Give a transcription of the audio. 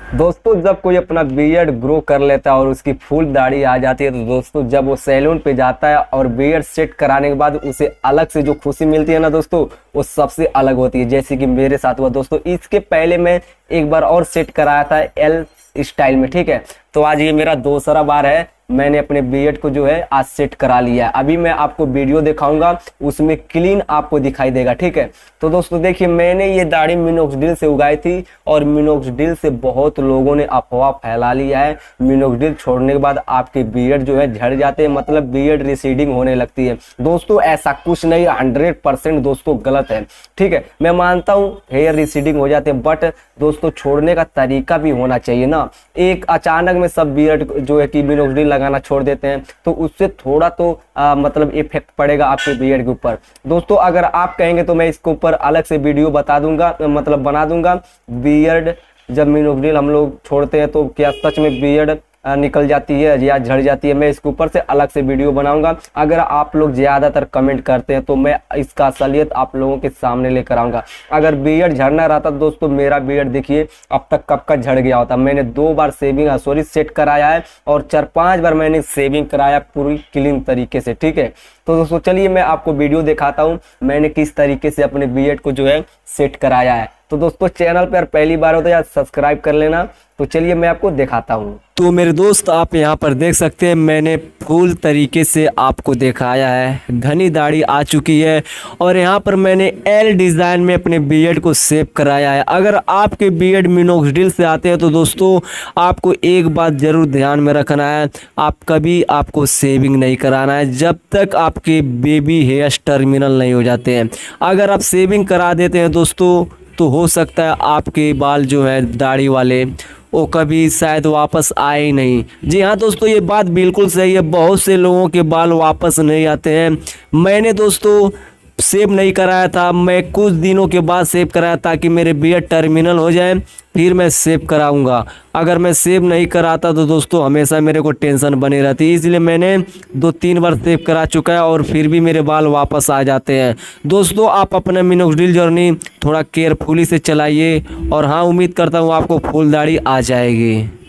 दोस्तों जब कोई अपना बियर्ड ग्रो कर लेता है और उसकी फुल दाढ़ी आ जाती है तो दोस्तों जब वो सैलून पे जाता है और बियर्ड सेट कराने के बाद उसे अलग से जो खुशी मिलती है ना दोस्तों, वो सबसे अलग होती है। जैसे कि मेरे साथ हुआ दोस्तों, इसके पहले मैं एक बार और सेट कराया था एल स्टाइल में, ठीक है। तो आज ये मेरा दूसरा बार है, मैंने अपने बियर्ड को जो है आज सेट करा लिया है। अभी मैं आपको वीडियो दिखाऊंगा, उसमें क्लीन आपको दिखाई देगा, ठीक है। तो दोस्तों देखिए, मैंने ये दाढ़ी मिनोक्सिडिल से उगाई थी और मिनोक्सिडिल से बहुत लोगों ने अफवाह फैला लिया है। मिनोक्सिडिल छोड़ने के बाद आपके बियर्ड जो है झड़ जाते हैं, मतलब बियर्ड रिसीडिंग होने लगती है। दोस्तों ऐसा कुछ नहीं, 100% दोस्तों गलत है, ठीक है। मैं मानता हूँ हेयर रिसीडिंग हो जाते हैं, बट दोस्तों छोड़ने का तरीका भी होना चाहिए ना। एक अचानक में सब बियर्ड जो है कि मिनोक्सिडिल लगाना छोड़ देते हैं तो उससे थोड़ा तो मतलब इफेक्ट पड़ेगा आपके बियर्ड के ऊपर। दोस्तों अगर आप कहेंगे तो मैं इसके ऊपर अलग से वीडियो बता दूंगा, मतलब बना दूंगा। बियर्ड जब मिनोक्सिडिल हम लोग छोड़ते हैं तो क्या सच में बियर्ड निकल जाती है या झड़ जाती है, मैं इसके ऊपर से अलग से वीडियो बनाऊंगा। अगर आप लोग ज्यादातर कमेंट करते हैं तो मैं इसका असलियत आप लोगों के सामने लेकर आऊंगा। अगर बियर्ड झड़ना रहता दोस्तों, मेरा बियर्ड देखिए अब तक कब का झड़ गया होता। मैंने 2 बार सेविंग सेट कराया है और 4-5 बार मैंने सेविंग कराया पूरी क्लीन तरीके से, ठीक है। तो दोस्तों चलिए मैं आपको वीडियो दिखाता हूँ मैंने किस तरीके से अपने बियर्ड को जो है सेट कराया है। तो दोस्तों चैनल पर पहली बार हो तो यार सब्सक्राइब कर लेना। तो चलिए मैं आपको दिखाता हूँ। तो मेरे दोस्त आप यहाँ पर देख सकते हैं, मैंने फुल तरीके से आपको दिखाया है। घनी दाढ़ी आ चुकी है और यहाँ पर मैंने एल डिज़ाइन में अपने बियर्ड को शेप कराया है। अगर आपके बियर्ड मिनोक्सिडिल से आते हैं तो दोस्तों आपको एक बात ज़रूर ध्यान में रखना है, आप कभी आपको शेविंग नहीं कराना है जब तक आपके बेबी हेयर्स टर्मिनल नहीं हो जाते हैं। अगर आप शेविंग करा देते हैं दोस्तों तो हो सकता है आपके बाल जो है दाढ़ी वाले वो कभी शायद वापस आए ही नहीं। जी हाँ दोस्तों, ये बात बिल्कुल सही है, बहुत से लोगों के बाल वापस नहीं आते हैं। मैंने दोस्तों सेव नहीं कराया था, मैं कुछ दिनों के बाद सेव कराया ताकि मेरे बियर्ड टर्मिनल हो जाए, फिर मैं सेव कराऊंगा। अगर मैं सेव नहीं कराता तो दोस्तों हमेशा मेरे को टेंशन बनी रहती, इसलिए मैंने 2-3 बार सेव करा चुका है और फिर भी मेरे बाल वापस आ जाते हैं। दोस्तों आप अपना मिनोक्सिडिल जर्नी थोड़ा केयरफुली से चलाइए और हाँ, उम्मीद करता हूँ आपको फुल दाढ़ी आ जाएगी।